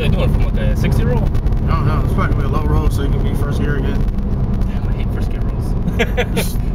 they doing from like a 60 roll? I don't know. It's probably gonna be a low roll so you can be first gear again. Damn, I hate first gear rolls.